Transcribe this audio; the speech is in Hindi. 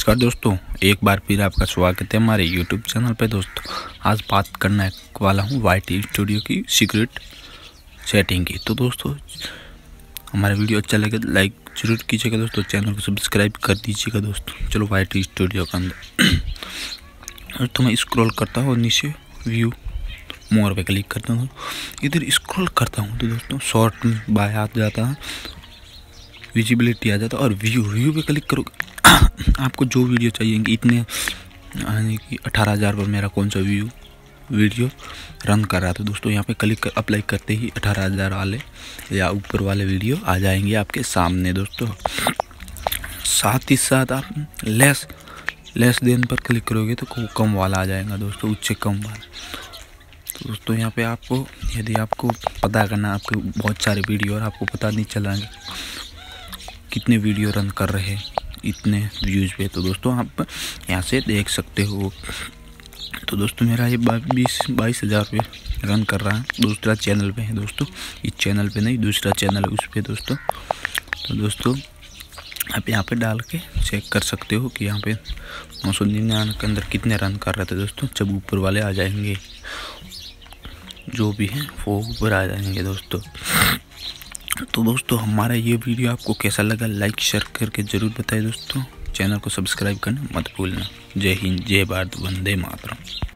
नमस्कार दोस्तों, एक बार फिर आपका स्वागत है हमारे YouTube चैनल पे। दोस्तों आज बात करने वाला हूँ YT स्टूडियो की सीक्रेट सेटिंग की। तो दोस्तों हमारा वीडियो अच्छा लगे तो लाइक जरूर कीजिएगा दोस्तों, चैनल को सब्सक्राइब कर दीजिएगा दोस्तों। चलो YT स्टूडियो के अंदर तो मैं स्क्रॉल करता हूँ नीचे व्यू मोर पे क्लिक करता हूँ, इधर स्क्रॉल करता हूँ तो दोस्तों शॉर्ट बाय आ जाता है, विजिबिलिटी आ जाता है और व्यू पे क्लिक करोगे आपको जो वीडियो चाहिए इतने यानी कि 18,000 पर मेरा कौन सा वीडियो रन कर रहा था दोस्तों। यहाँ पे क्लिक अप्लाई करते ही 18,000 वाले या ऊपर वाले वीडियो आ जाएंगे आपके सामने दोस्तों। साथ ही साथ आप लेस देन पर क्लिक करोगे तो कम वाला आ जाएगा दोस्तों, उससे कम वाला। तो दोस्तों यहाँ पे आपको यदि आपको पता करना आपके बहुत सारे वीडियो और आपको पता नहीं चला कितने वीडियो रन कर रहे हैं इतने व्यूज़ पे, तो दोस्तों आप यहाँ से देख सकते हो। तो दोस्तों मेरा ये 22,000 पे रन कर रहा है, दूसरा चैनल पे है दोस्तों, इस चैनल पे नहीं दूसरा चैनल है उस पे दोस्तों। तो दोस्तों आप यहाँ पे डाल के चेक कर सकते हो कि यहाँ पे 999 के अंदर कितने रन कर रहे थे दोस्तों। जब ऊपर वाले आ जाएंगे जो भी हैं वो ऊपर आ जाएंगे दोस्तों। तो दोस्तों हमारा ये वीडियो आपको कैसा लगा लाइक शेयर करके ज़रूर बताएं दोस्तों। चैनल को सब्सक्राइब करना मत भूलना। जय हिंद, जय भारत, वंदे मातरम।